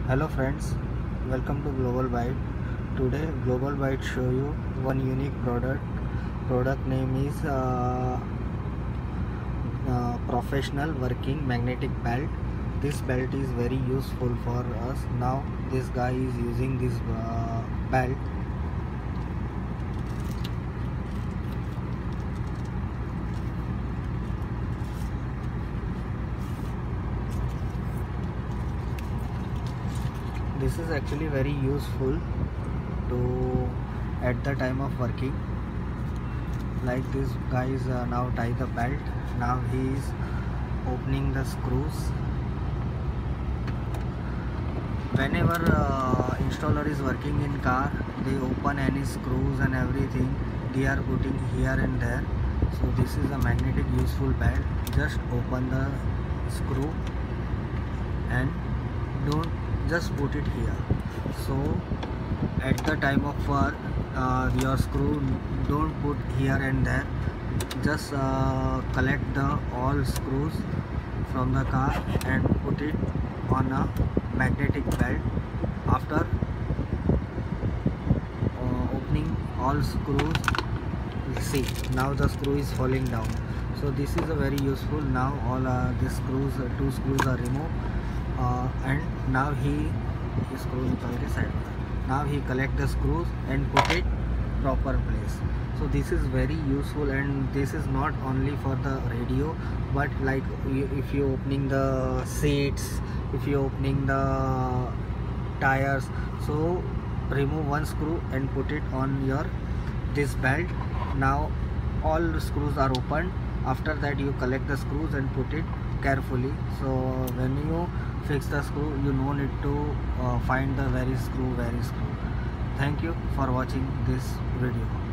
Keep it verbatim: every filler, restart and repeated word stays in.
Hello friends, welcome to Global Byte. Today Global Byte show you one unique product. Product name is uh, uh, Professional Working Magnetic Belt. This belt is very useful for us. Now this guy is using this uh, belt. This is actually very useful to at the time of working. Like this guy is uh, now tie the belt. Now he is opening the screws. Whenever uh, installer is working in car, they open any screws and everything they are putting here and there. So this is a magnetic useful belt. Just open the screw and don't just put it here. So at the time of work, uh, your screw don't put here and there. Just uh, collect the all screws from the car and put it on a magnetic belt. After uh, opening all screws, see now the screw is falling down. So this is a very useful. Now all uh, the screws, uh, two screws are removed, uh, and now he screw निकाल के side में. Now he collect the screws and put it proper place. So this is very useful, and this is not only for the radio, but like if you opening the seats, if you opening the tires, so remove one screw and put it on your this belt. Now all the screws are opened. After that you collect the screws and put it carefully. So when you fix the screw, you no need to uh, find the very screw very screw. Thank you for watching this video.